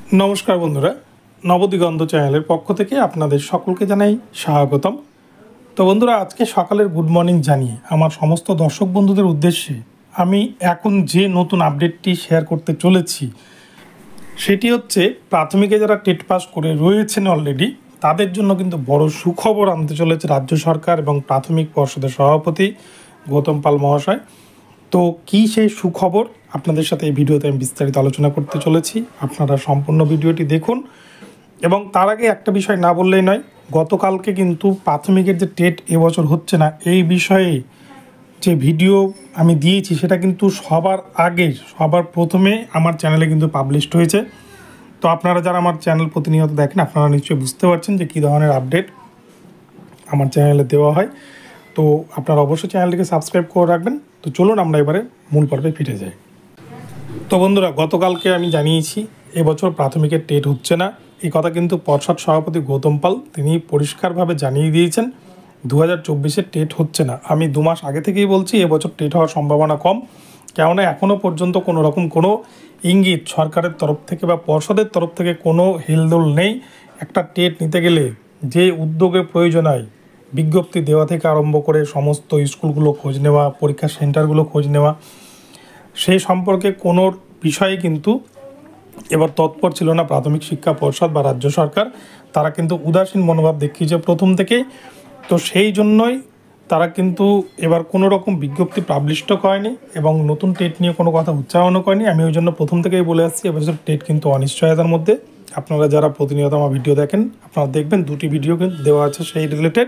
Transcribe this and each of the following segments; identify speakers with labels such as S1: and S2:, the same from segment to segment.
S1: नमस्कार बंधुरा नवदिगंत चैनल पक्ष থেকে আপনাদের সকলকে জানাই স্বাগতম। তো বন্ধুরা আজকে সকালের গুড মর্নিং জানিয়ে আমার সমস্ত দর্শক বন্ধুদের উদ্দেশ্যে আমি এখন যে নতুন আপডেটটি শেয়ার করতে চলেছি সেটি হচ্ছে প্রাথমিকে যারা টেট পাস করে রয়েছেন অলরেডি তাদের জন্য কিন্তু বড় সুখবর আনতে চলেছে রাজ্য সরকার এবং প্রাথমিক পর্ষদের সভাপতি গৌতম পাল মহাশয়। তো কী সেই সুখবর আপনাদের সাথে এই ভিডিওতে আমি বিস্তারিত আলোচনা করতে চলেছি, আপনারা সম্পূর্ণ ভিডিওটি দেখুন। এবং তার আগে একটা বিষয় না বললেই নয়, গতকালকে কিন্তু প্রাথমিকের যে টেট এবছর হচ্ছে না এই বিষয়ে যে ভিডিও আমি দিয়েছি সেটা কিন্তু সবার প্রথমে আমার চ্যানেলে কিন্তু পাবলিশড হয়েছে। তো আপনারা যারা আমার চ্যানেল প্রতিনিয়ত দেখেন আপনারা নিশ্চয়ই বুঝতে পারছেন যে কী ধরনের আপডেট আমার চ্যানেলে দেওয়া হয়। তো আপনারা অবশ্যই চ্যানেলটিকে সাবস্ক্রাইব করে রাখবেন। তো চলুন আমরা এবারে মূল পর্বে ফিরে যাই। তো বন্ধুরা গতকালকে আমি জানিয়েছি এবছর প্রাথমিকের টেট হচ্ছে না, এই কথা কিন্তু পর্ষদ সভাপতি গৌতম পাল তিনি পরিষ্কারভাবে জানিয়ে দিয়েছেন 2024-এর টেট হচ্ছে না। আমি 2 মাস আগে থেকেই বলছি এবছর টেট হওয়ার সম্ভাবনা কম, কেননা এখনও পর্যন্ত কোনো রকম কোনো ইঙ্গিত সরকারের তরফ থেকে বা পর্ষদের তরফ থেকে কোনো হেলদোল নেই। একটা টেট নিতে গেলে যে উদ্যোগের প্রয়োজন হয়, বিজ্ঞপ্তি দেওয়া থেকে আরম্ভ করে সমস্ত স্কুলগুলো খোঁজ নেওয়া, পরীক্ষা সেন্টারগুলো খোঁজ নেওয়া, সেই সম্পর্কে কোনো বিষয়ে কিন্তু এবার তৎপর ছিল না প্রাথমিক শিক্ষা পর্ষদ বা রাজ্য সরকার। তারা কিন্তু উদাসীন মনোভাব দেখিয়েছে প্রথম থেকেই। তো সেই জন্যই তারা কিন্তু এবার কোনো রকম বিজ্ঞপ্তি পাবলিশও করেনি এবং নতুন টেট নিয়ে কোনো কথা উচ্চারণও করেনি। আমি ওই জন্য প্রথম থেকেই বলে আসছি এবছর টেট কিন্তু অনিশ্চয়তার মধ্যে। আপনারা যারা প্রতিনিয়ত আমার ভিডিও দেখেন আপনারা দেখবেন 2টি ভিডিও কিন্তু দেওয়া আছে সেই রিলেটেড।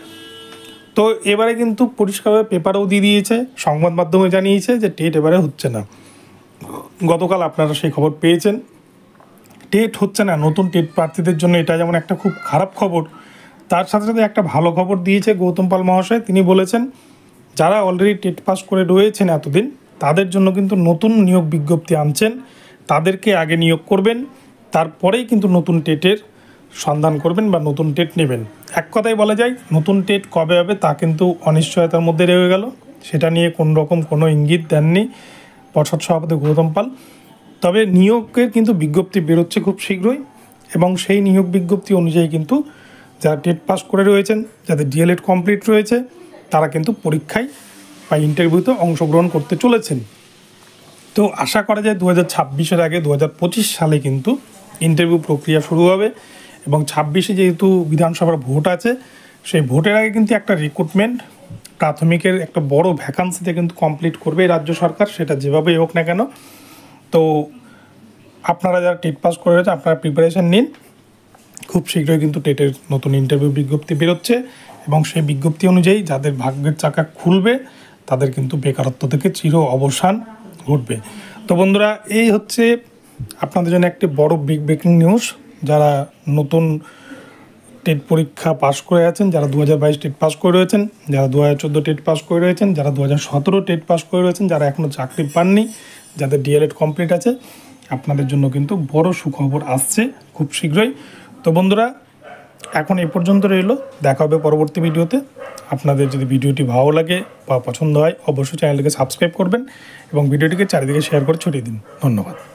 S1: তো এবারে কিন্তু পরিষ্কারভাবে পেপারেও দিয়ে দিয়েছে, সংবাদ মাধ্যমে জানিয়েছে যে টেট এবারে হচ্ছে না। গতকাল আপনারা সেই খবর পেয়েছেন, টেট হচ্ছে না। নতুন টেট প্রার্থীদের জন্য এটা যেমন একটা খুব খারাপ খবর, তার সাথে সাথে একটা ভালো খবর দিয়েছে গৌতম পাল মহাশয়। তিনি বলেছেন যারা অলরেডি টেট পাস করে রয়েছেন এতদিন তাদের জন্য কিন্তু নতুন নিয়োগ বিজ্ঞপ্তি আনছেন, তাদেরকে আগে নিয়োগ করবেন, তারপরেই কিন্তু নতুন টেটের সন্ধান করবেন বা নতুন টেট নেবেন। এক কথায় বলা যায় নতুন টেট কবে হবে তা কিন্তু অনিশ্চয়তার মধ্যে রয়ে গেল, সেটা নিয়ে কোনো রকম কোনো ইঙ্গিত দেননি পর্ষদ সভাপতি গৌতম পাল। তবে নিয়োগের কিন্তু বিজ্ঞপ্তি বেরোচ্ছে খুব শীঘ্রই এবং সেই নিয়োগ বিজ্ঞপ্তি অনুযায়ী কিন্তু যারা টেট পাস করে রয়েছেন, যাদের ডিএলএড কমপ্লিট রয়েছে তারা কিন্তু পরীক্ষায় বা ইন্টারভিউতে অংশগ্রহণ করতে চলেছেন। তো আশা করা যায় 2026-এর আগে 2025 সালে কিন্তু ইন্টারভিউ প্রক্রিয়া শুরু হবে এবং 26-এ যেহেতু বিধানসভার ভোট আছে সেই ভোটের আগে কিন্তু একটা রিক্রুটমেন্ট প্রাথমিকের একটা বড় ভ্যাকান্সিতে কিন্তু কমপ্লিট করবে রাজ্য সরকার, সেটা যেভাবেই হোক না কেন। তো আপনারা যারা টেট পাস করে রয়েছে আপনারা প্রিপারেশান নিন, খুব শীঘ্রই কিন্তু টেটের নতুন ইন্টারভিউ বিজ্ঞপ্তি বেরোচ্ছে এবং সেই বিজ্ঞপ্তি অনুযায়ী যাদের ভাগ্যের চাকা খুলবে তাদের কিন্তু বেকারত্ব থেকে চির অবসান ঘটবে। তো বন্ধুরা এই হচ্ছে আপনাদের জন্য একটি বড় ব্রেকিং নিউজ। যারা নতুন টেট পরীক্ষা পাস করে আছেন, যারা 2022 টেট পাস করে রয়েছেন, যারা 2014 টেট পাস করে রয়েছেন, যারা 2017 টেট পাস করে রয়েছেন, যারা এখনও চাকরি পাননি, যাদের ডিএলএড কমপ্লিট আছে, আপনাদের জন্য কিন্তু বড় সুখবর আসছে খুব শীঘ্রই। তো বন্ধুরা এখন এই পর্যন্ত রইল, দেখা হবে পরবর্তী ভিডিওতে। আপনাদের যদি ভিডিওটি ভালো লাগে বা পছন্দ হয় অবশ্যই চ্যানেলটিকে সাবস্ক্রাইব করবেন এবং ভিডিওটিকে চারিদিকে শেয়ার করে ছড়িয়ে দিন। ধন্যবাদ।